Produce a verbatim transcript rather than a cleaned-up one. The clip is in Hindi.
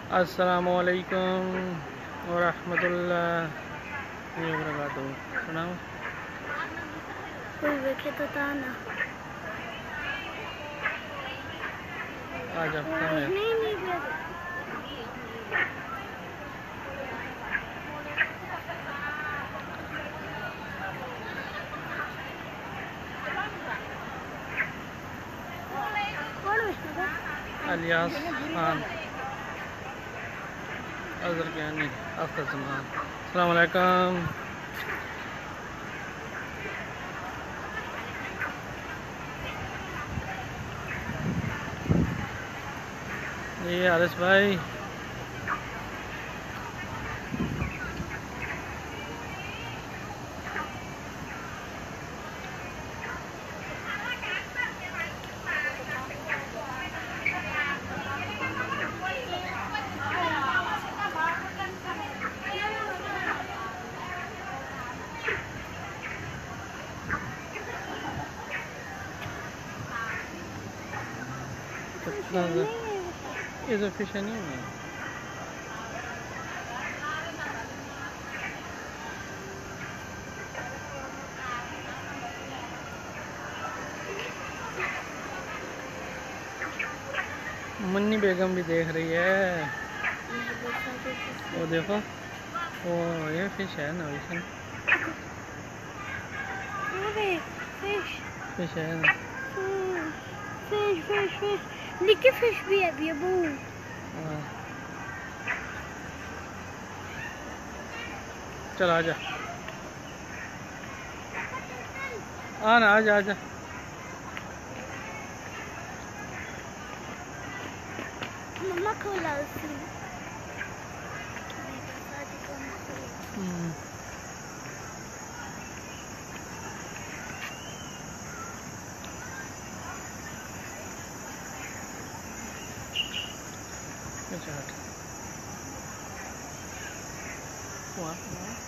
अस्सलामुअलैकुम वरहमतुल्लाहि वबरकातुहू। सुनाओ। कोई देखे तो ताना आज हफ्ता में नहीं नहीं अलियास खान अजहर ज्ञानी अख्तर सलमान। अस्सलाम वालेकुम। ये आरिस भाई is a fish anyway. Munni बेगम भी देख रही है। वो देखो, वो ये फिश है ना, ओशन फिश फिश है ना। फिश फिश फिश लिकी फिश भी है अभी अबू। चल आजा, आ ना, आजा आजा। मम्मा खोला उसने। अच्छा,